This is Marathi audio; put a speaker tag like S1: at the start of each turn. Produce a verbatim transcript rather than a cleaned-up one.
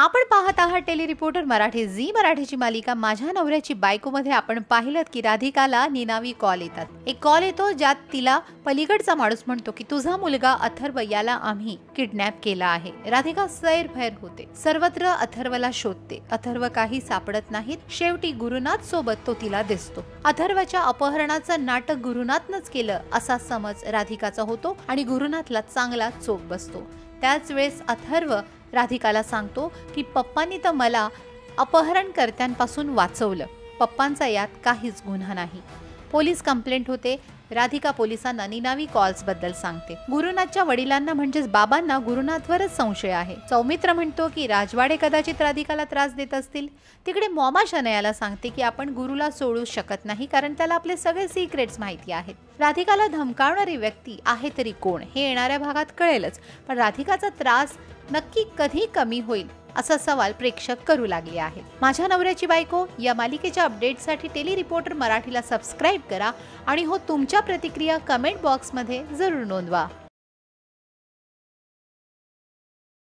S1: आपण पाहत आहात टेली रिपोर्टर मराठी. झी मराठीची मालिका माझ्या नवऱ्याची बायको मध्ये आपण पाहिलं की राधिकाला निनावी कॉल येतात. एक कॉल येतो ज्यात तिला पलीकडचा माणूस म्हणतो की तुझा मुलगा अथर्व याला आम्ही किडनॅप केला आहे. राधिका सैरभैर होते, सर्वत्र अथर्वला शोधते. अथर्व काही सापडत नाहीत. शेवटी गुरुनाथ सोबत तो तिला दिसतो. अथर्वच्या अपहरणाचं नाटक गुरुनाथनंच केलं असा समज राधिकाचा होतो आणि गुरुनाथला चांगला चोप बसतो. त्याच वेळेस अथर्व राधिकाला सांगतो की पप्पांनी तर मला अपहरणकर्त्यांपासून वाचवलं. पप्पांचा यात काहीच गुन्हा नाही. पोलीस कंप्लेंट होते. राधिका पोलिसांना निनावी कॉल्स बद्दल सांगते. गुरुनाथच्या वडिलांना म्हणजेच बाबांना गुरुनाथवरच संशय आहे. सौमित्र म्हणतो की राजवाडे कदाचित राधिकाला त्रास देत असतील. तिकडे मॉमा शनयाला सांगते की आपण गुरुला सोडू शकत नाही कारण त्याला आपले सगळे सिक्रेट्स माहिती आहेत. राधिकाला धमकावणारी व्यक्ती आहे तरी कोण हे येणाऱ्या भागात कळेलच, पण राधिकाचा त्रास नक्की कधी कमी होईल असा सवाल प्रेक्षक करू लागले आहेत. माझ्या नवऱ्याची बायको या मालिकेच्या अपडेटसाठी टेली रिपोर्टर मराठीला सबस्क्राईब करा आणि हो तुमच्या प्रतिक्रिया कमेंट बॉक्समध्ये जरूर नोंदवा.